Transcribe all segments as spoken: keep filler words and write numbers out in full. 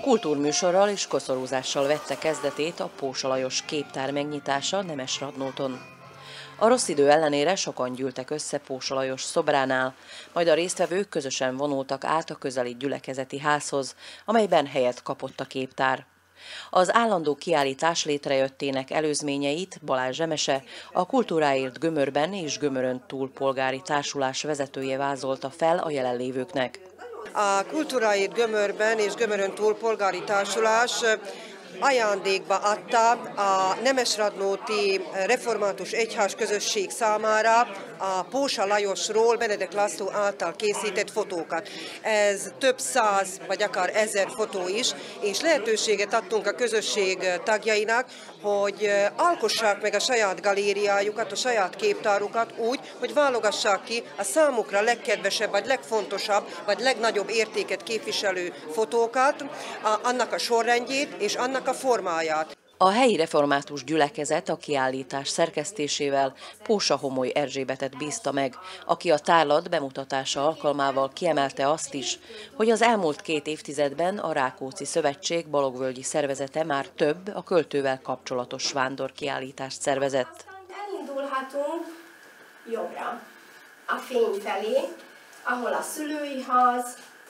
Kultúrműsorral és koszorúzással vette kezdetét a Pósa Lajos képtár megnyitása Nemesradnóton. A rossz idő ellenére sokan gyűltek össze Pósa Lajos szobránál, majd a résztvevők közösen vonultak át a közeli gyülekezeti házhoz, amelyben helyet kapott a képtár. Az állandó kiállítás létrejöttének előzményeit Balázs Emese, a Kultúráért Gömörben és Gömörön túl polgári társulás vezetője vázolta fel a jelenlévőknek. A Kultúráért Gömörben és Gömörön túl polgári társulás ajándékba adta a Nemesradnóti Református Egyház közösség számára a Pósa Lajosról Benedek László által készített fotókat. Ez több száz vagy akár ezer fotó is, és lehetőséget adtunk a közösség tagjainak, hogy alkossák meg a saját galériájukat, a saját képtárukat úgy, hogy válogassák ki a számukra legkedvesebb, vagy legfontosabb, vagy legnagyobb értéket képviselő fotókat, annak a sorrendjét és annak a formáját. A helyi református gyülekezet a kiállítás szerkesztésével Pósa Homoly Erzsébetet bízta meg, aki a tárlat bemutatása alkalmával kiemelte azt is, hogy az elmúlt két évtizedben a Rákóczi Szövetség balogvölgyi szervezete már több a költővel kapcsolatos vándorkiállítást szervezett. Elindulhatunk jobbra, a fény felé, ahol a szülői ház,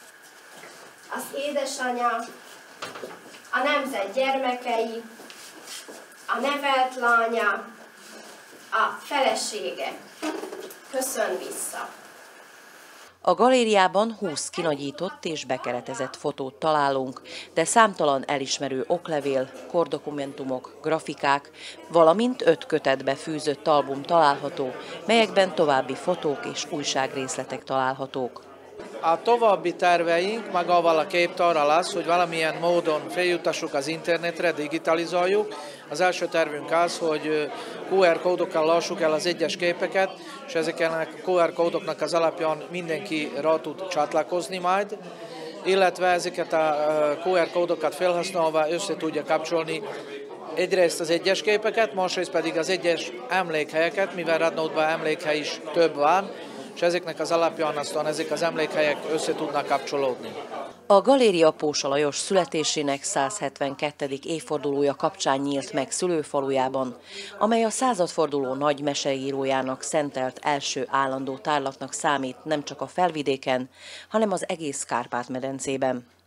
az édesanya, a nemzet gyermekei, a nevelt lánya, a felesége. Köszön vissza! A galériában húsz kinagyított és bekeretezett fotót találunk, de számtalan elismerő oklevél, kordokumentumok, grafikák, valamint öt kötetbe fűzött album található, melyekben további fotók és újságrészletek találhatók. A további terveink magával a képtárral az, hogy valamilyen módon feljutassuk az internetre, digitalizáljuk. Az első tervünk az, hogy kú er kódokkal lássuk el az egyes képeket, és ezeken a kú er kódoknak az alapján mindenki rá tud csatlakozni majd, illetve ezeket a kú er kódokat felhasználva össze tudja kapcsolni egyrészt az egyes képeket, másrészt pedig az egyes emlékhelyeket, mivel Radnótban emlékhely is több van, és ezeknek az alapján aztán ezek az emlékhelyek össze tudnak kapcsolódni. A galéria Pósa Lajos születésének száz hetvenkettedik évfordulója kapcsán nyílt meg szülőfalujában, amely a századforduló nagy meseírójának szentelt első állandó tárlatnak számít nem csak a Felvidéken, hanem az egész Kárpát-medencében.